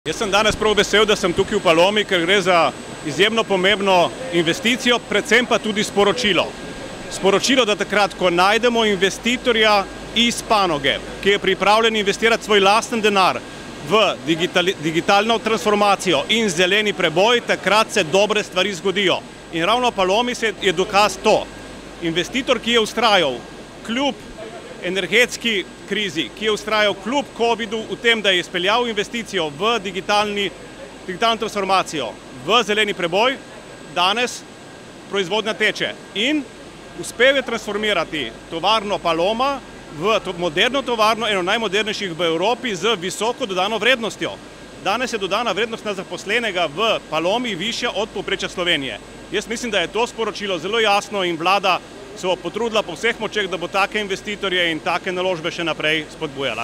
Jaz sem danes prav vesel, da sem tukaj v Palomi, ker gre za izjemno pomembno investicijo, predvsem pa tudi sporočilo. Sporočilo, da takrat, ko najdemo investitorja iz panoge, ki je pripravljen investirati svoj lasten denar v digitalno transformacijo in zeleni preboj, takrat se dobre stvari zgodijo. In ravno v Palomi je dokaz to. Investitor, ki je vztrajal kljub energetski krizi, ki je vztrajal kljub covidu v tem, da je izpeljal investicijo v digitalno transformacijo, v zeleni preboj, danes proizvodnja teče. In uspel je transformirati tovarno Paloma v moderno tovarno, eno najmodernejših v Evropi z visoko dodano vrednostjo. Danes je dodana vrednost na zaposlenega v Palomi višja od povprečja Slovenije. Jaz mislim, da je to sporočilo zelo jasno in vlada se bo potrudila po vseh močeh, da bo take investitorje in take naložbe še naprej spodbujala.